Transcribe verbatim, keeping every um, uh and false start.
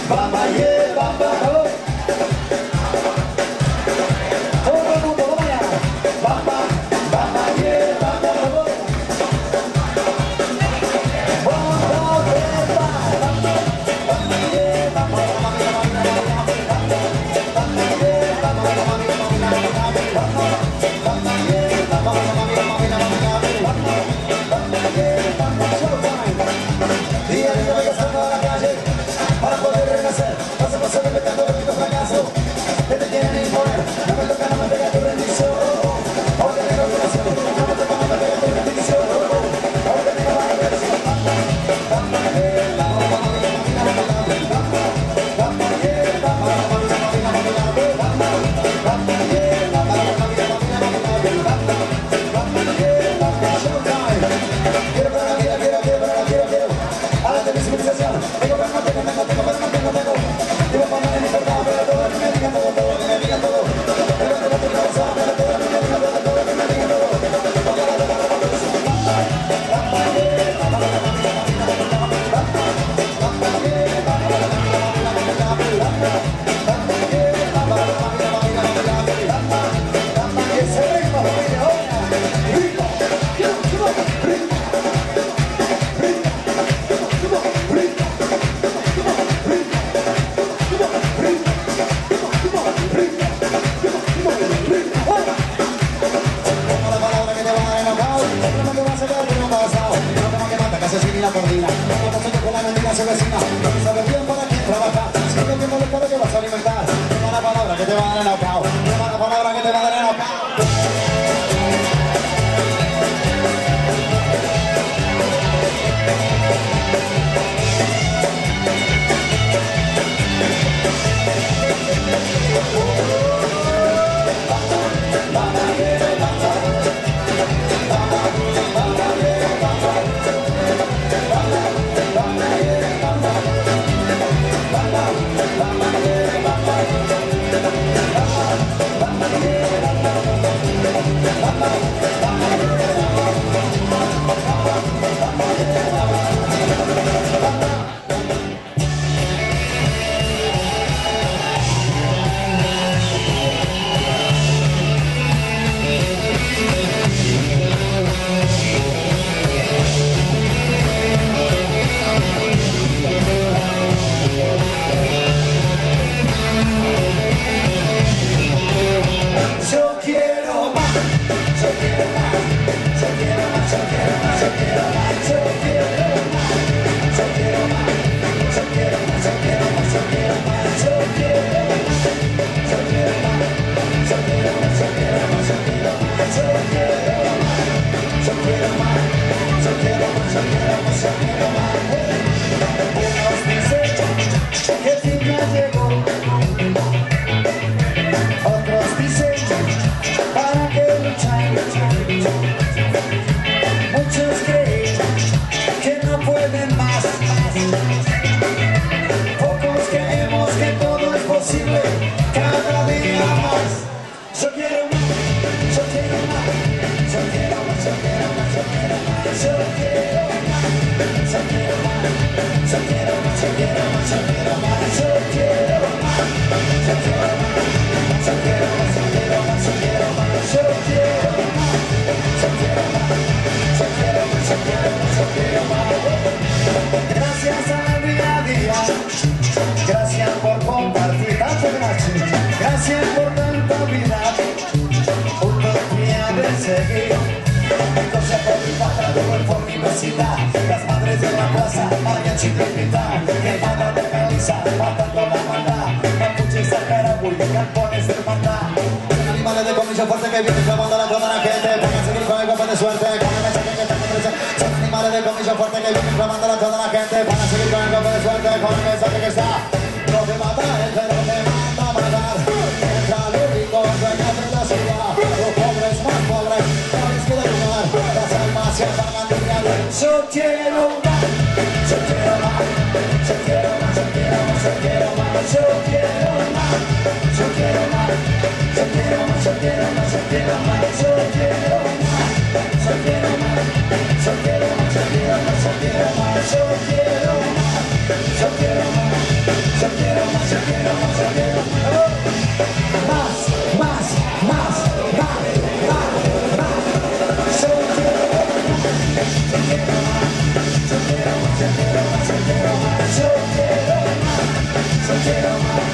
bamba, yeah, bamba, oh. Todo el mundo, vamos allá. Bamba, bamba, yeah, bamba, oh. Bamba, yeah, bamba, bamba, yeah, bamba, para poder renacer, pasamos a repetiendo el único fracaso que te quieren imponer. No me toca, no me pega tu rendición. Ahora tengo corazón, no me toca, no me pega tu rendición. Ahora tengo la versión. Bamba, yeah, bamba, bamba, bamba, yeah, bamba, bamba, bamba, yeah, bamba, bamba, yeah, bamba, showtime. Quiero para la vida, quiero, quiero para la quiero, quiero. Ahora de mi civilización, tengo que no tengo, tengo, tengo, tengo, tengo, tengo. Tengo para no me importa, pero todo que me diga todo, todo que me diga todo. Pero tengo tu cabeza, pero todo que me diga todo, todo que me diga todo. Ese ritmo, familia, oiga. Ritmo, ritmo, ritmo. Asesina por día, no te con la mentira se vecina, no te sabes bien para quién trabaja, si no te molesta lo que vas a alimentar, toma la palabra que te va a dar en knockout, toma la palabra que te va a dar en knockout. Gracias al día a día, gracias por compartir tanto gracias, gracias por tanta vida, utopía de seguir. Entonces por mi patria, por mi vecindad, las madres de la plaza, mariachi de pintar, que manda de camisa, matando la maldad, mapuches a Carabuy, campones de hermandad. Animales de comisión fuerte que vienen clamando a toda la gente, para seguir con el golpe de suerte, con el mensaje que te merece. Son animales de comisión fuerte que vienen clamando a toda la gente, para seguir con el golpe de suerte, con el mensaje que está. No te mata el que no te manda a matar, mientras los ricos dueños de la ciudad, los pobres más pobres, sabes que de lugar, las almas se apagan de real. Yo quiero más, yo quiero más, yo quiero más, yo quiero más, yo quiero más, yo quiero más, yo quiero más, yo quiero más, yo quiero más, yo quiero más, yo quiero más, yo quiero más, yo quiero más, yo quiero más, yo quiero más, yo quiero más, yo quiero más, yo quiero yo quiero más, yo quiero más, más, más, más, más, más, yo quiero más, yo quiero más, yo quiero más, yo quiero más, yo quiero más, yo quiero más, yo quiero más.